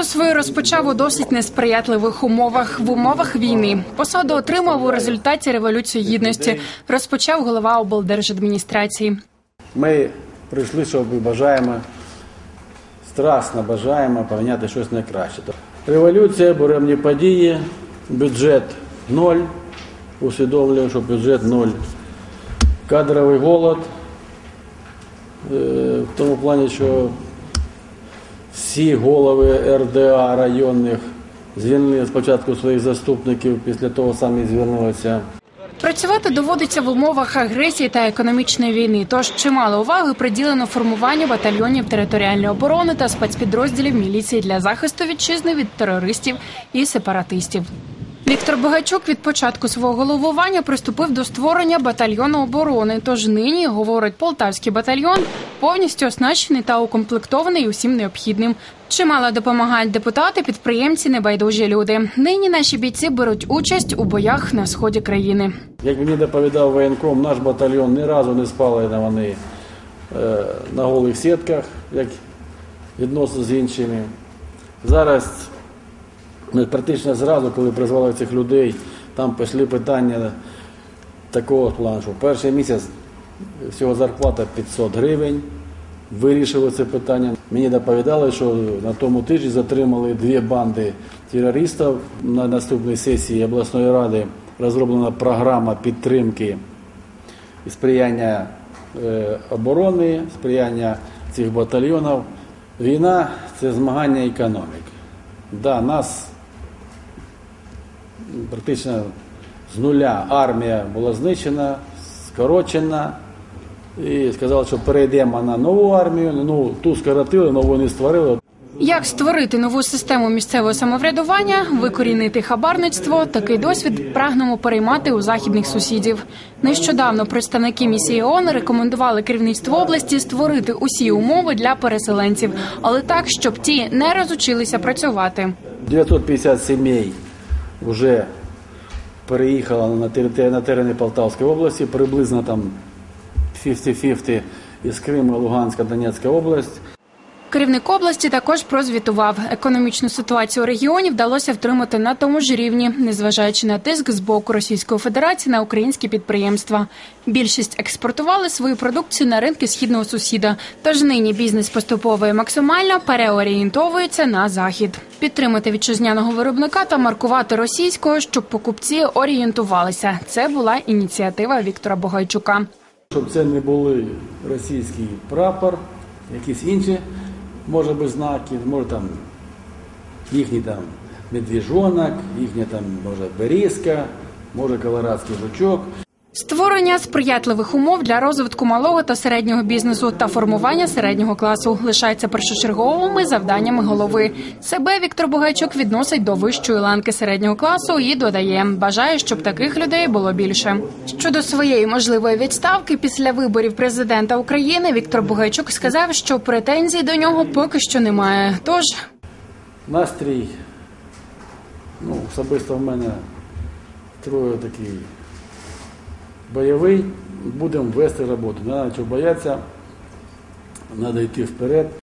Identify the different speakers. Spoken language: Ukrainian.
Speaker 1: свою розпочав у досить несприятливих умовах, в умовах війни. Посаду отримав у результаті Революції Гідності, розпочав голова облдержадміністрації.
Speaker 2: Ми прийшли, щоб бажаємо, страшно бажаємо поміняти щось на краще. Революція, буремні події, бюджет – 0, усвідомлюємо, що бюджет – 0. Кадровий голод, в тому плані, що всі голови РДА районних звільнили спочатку своїх заступників, після того самі звільнилися.
Speaker 1: Працювати доводиться в умовах агресії та економічної війни, тож чимало уваги приділено формуванню батальйонів територіальної оборони та спецпідрозділів міліції для захисту вітчизни від терористів і сепаратистів. Віктор Богайчук від початку свого головування приступив до створення батальйону оборони, тож нині, говорить, Полтавський батальйон повністю оснащений та укомплектований усім необхідним. Чимало допомагають депутати, підприємці, небайдужі люди. Нині наші бійці беруть участь у боях на сході країни.
Speaker 2: Як мені доповідав воєнком, наш батальйон ні разу не спали вони на голих сітках, як відносно з іншими. Зараз ми практично зразу, коли призвали цих людей, там пішли питання такого плану, що перший місяць всього зарплата 500 гривень, вирішили це питання. Мені доповідали, що на тому тижні затримали 2 банди терористів. На наступній сесії обласної ради розроблена програма підтримки і сприяння оборони, сприяння цих батальйонів. Війна – це змагання економіки. Да, нас практично з нуля армія була знищена, скорочена. І сказали, що перейдемо на нову армію. Ту скоротили, нову не створили.
Speaker 1: Як створити нову систему місцевого самоврядування, викорінити хабарництво – такий досвід прагнемо переймати у західних сусідів. Нещодавно представники місії ООН рекомендували керівництву області створити усі умови для переселенців, але так, щоб ті не розучилися працювати.
Speaker 2: 950 сімей вже переїхало на терени Полтавської області, приблизно там 50-50 із Криму, Луганська, Донецька область.
Speaker 1: Керівник області також прозвітував. Економічну ситуацію у регіоні вдалося втримати на тому ж рівні, незважаючи на тиск з боку Російської Федерації на українські підприємства. Більшість експортували свою продукцію на ринки східного сусіда. Тож нині бізнес поступово і максимально переорієнтовується на захід. Підтримати вітчизняного виробника та маркувати російського, щоб покупці орієнтувалися. Це була ініціатива Віктора Богайчука.
Speaker 2: Щоб це не були російський прапор, якісь інші, може бути, знаки, може там їхній там медвіжонок, їхня там, може, берізка, може, колорадський жучок.
Speaker 1: Створення сприятливих умов для розвитку малого та середнього бізнесу та формування середнього класу лишаються першочерговими завданнями голови. Себе Віктор Богайчук відносить до вищої ланки середнього класу і додає, бажає, щоб таких людей було більше. Щодо своєї можливої відставки після виборів президента України, Віктор Богайчук сказав, що претензій до нього поки що немає. Тож
Speaker 2: настрій, особисто в мене троє такий бойовий, будемо вести роботу. Не треба чого боятися, треба йти вперед.